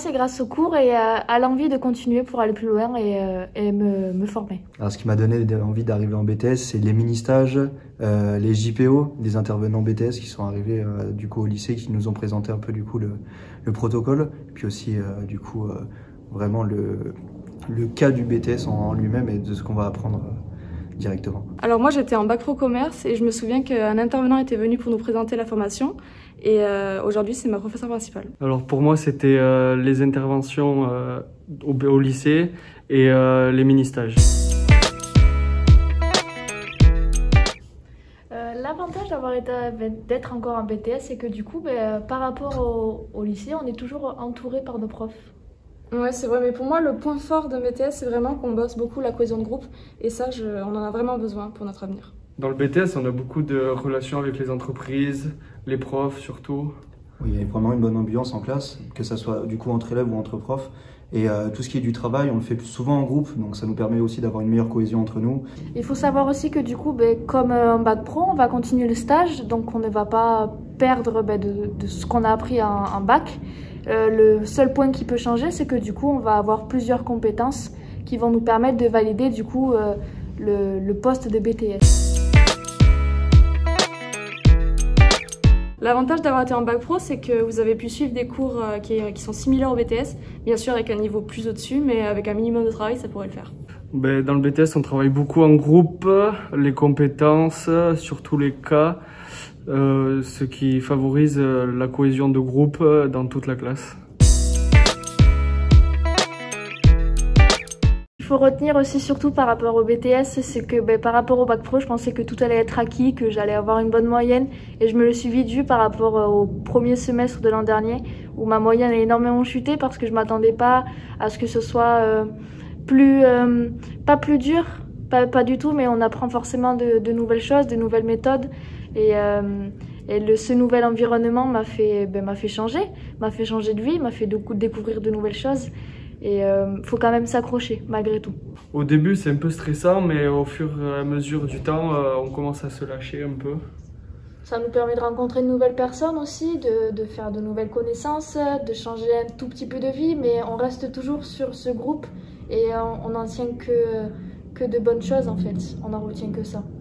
c'est grâce au cours et à l'envie de continuer pour aller plus loin et me former. Alors, ce qui m'a donné envie d'arriver en BTS, c'est les mini-stages, les JPO, des intervenants BTS qui sont arrivés du coup au lycée, qui nous ont présenté un peu du coup le protocole, puis aussi du coup vraiment le cas du BTS en lui-même et de ce qu'on va apprendre directement. Alors moi j'étais en bac pro commerce et je me souviens qu'un intervenant était venu pour nous présenter la formation et aujourd'hui c'est ma professeure principale. Alors pour moi c'était les interventions au lycée et les mini-stages. L'avantage d'être encore en BTS, c'est que du coup, par rapport au lycée, on est toujours entouré par nos profs. Ouais, c'est vrai, mais pour moi, le point fort de BTS, c'est vraiment qu'on bosse beaucoup la cohésion de groupe. Et ça, on en a vraiment besoin pour notre avenir. Dans le BTS, on a beaucoup de relations avec les entreprises, les profs surtout. Oui, il y a vraiment une bonne ambiance en classe, que ça soit du coup entre élèves ou entre profs. Et tout ce qui est du travail, on le fait souvent en groupe, donc ça nous permet aussi d'avoir une meilleure cohésion entre nous. Il faut savoir aussi que du coup, comme en bac pro, on va continuer le stage, donc on ne va pas perdre de ce qu'on a appris en bac. Le seul point qui peut changer, c'est que du coup, on va avoir plusieurs compétences qui vont nous permettre de valider du coup le poste de BTS. L'avantage d'avoir été en bac pro, c'est que vous avez pu suivre des cours qui sont similaires au BTS, bien sûr avec un niveau plus au-dessus, mais avec un minimum de travail, ça pourrait le faire. Dans le BTS, on travaille beaucoup en groupe, les compétences, surtout les cas, ce qui favorise la cohésion de groupe dans toute la classe. Il faut retenir aussi surtout par rapport au BTS, c'est que par rapport au bac pro, je pensais que tout allait être acquis, que j'allais avoir une bonne moyenne et je me le suis vite vu par rapport au premier semestre de l'an dernier où ma moyenne a énormément chuté parce que je m'attendais pas à ce que ce soit pas plus dur, pas du tout, mais on apprend forcément de nouvelles choses, de nouvelles méthodes et ce nouvel environnement m'a fait changer de vie, m'a fait découvrir de nouvelles choses. Et faut quand même s'accrocher malgré tout. Au début c'est un peu stressant, mais au fur et à mesure du temps on commence à se lâcher un peu. Ça nous permet de rencontrer de nouvelles personnes aussi, de faire de nouvelles connaissances, de changer un tout petit peu de vie, mais on reste toujours sur ce groupe et on n'en tient que de bonnes choses en fait, on n'en retient que ça.